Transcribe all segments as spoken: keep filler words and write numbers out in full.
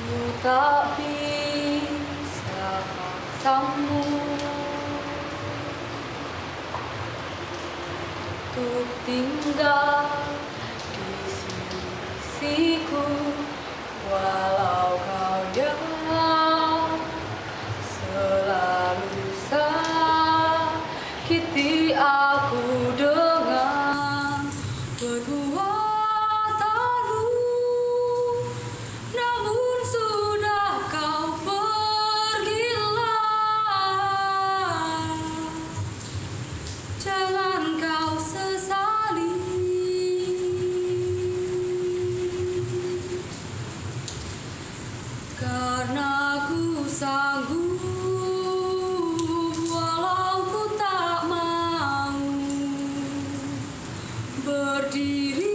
tak bisa paksamu untuk tinggal di sisiku, walau kau yang selalu sakiti aku dengan perbuatanmu. Namun sudah kau pergilah, jangan kau sesali, karena ku sanggup walau ku tak mau berdiri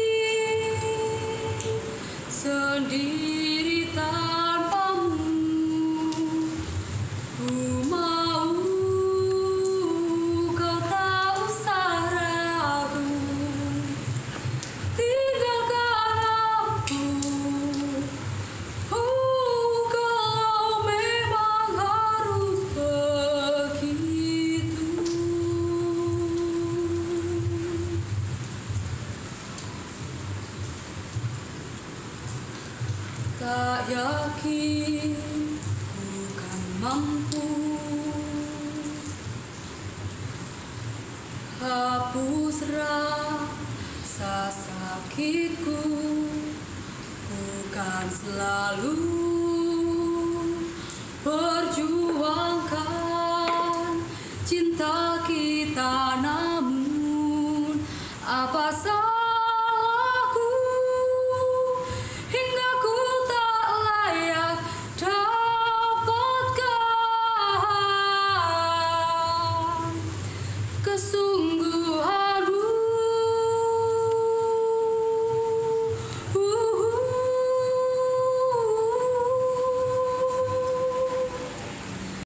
sendiri tanpamu. Ku mau kau tak usah ragu, tinggalkan aku. Oh, kalau memang harus begitu. Tak yakin bukan mampu hapus rasa sakitku, bukan selalu perjuangkan cinta kita.